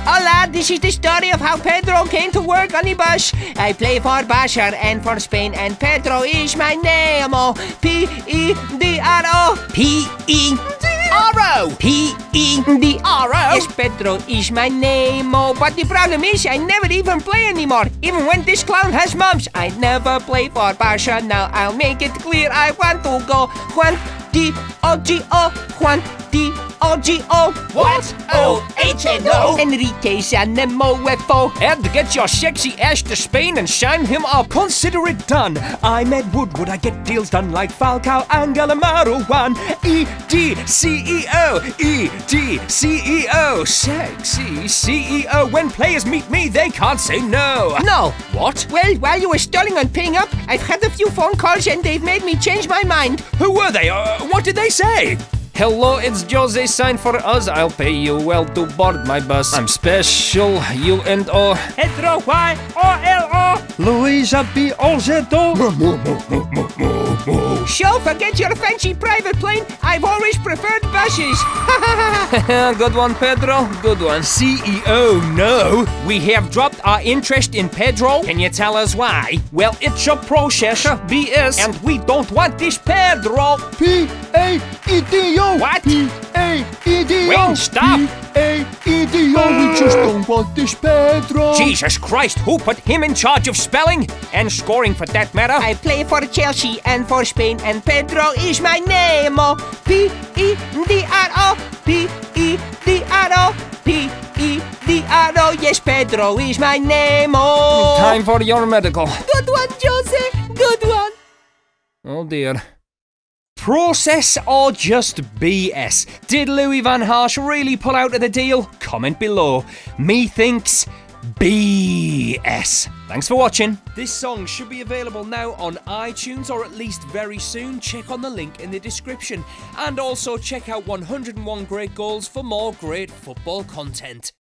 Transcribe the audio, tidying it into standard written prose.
Hola, this is the story of how Pedro came to work on the bus. I play for Barca and for Spain, and Pedro is my name. Oh, P-E-D-R-O. P-E-D-R-O. P-E-D-R-O. Yes, Pedro is my name. Oh, but the problem is I never even play anymore. Even when this clown has mumps, I never play for Barca. Now I'll make it clear I want to go. Juan D-O-G-O. Juan D-O-G-O. What? O-H-N-O. Enrique Sanemofo. And get your sexy ass to Spain and sign him up. Consider it done. I'm Ed Woodward. I get deals done like Falcao and Galamaro. E-D-C-E-O. E-D-C-E-O. Sexy CEO. When players meet me, they can't say no. No. What? Well, while you were stalling on paying up, I've had a few phone calls and they've made me change my mind. Who were they? What did they say? Hello, it's Jose. Sign for us. I'll pay you well to board my bus. I'm special, U&O. Pedro Y-O-L-O. Luisa B-O-Z-O. So forget your fancy private plane. I've always preferred buses. Good one, Pedro. Good one. CEO, no. We have dropped our interest in Pedro. Can you tell us why? Well, it's a process, BS, and we don't want this Pedro. P-A-E-D-O. What? P-A-E-D-O. Wayne, stop. P-A-E-D-O. We just don't want this Pedro. Jesus Christ, who put him in charge of spelling? And scoring, for that matter? I play for Chelsea and for Spain, and Pedro is my name. Oh, P-E-D-R-O. P-E-D-R-O. P-E-D-R-O. Yes, Pedro is my name. Oh. Time for your medical. Good one, Jose. Good one. Oh dear. Process or just BS? Did Louis Van Gaal really pull out of the deal? Comment below. Me thinks BS. Thanks for watching. This song should be available now on iTunes, or at least very soon. Check on the link in the description. And also check out 101 Great Goals for more great football content.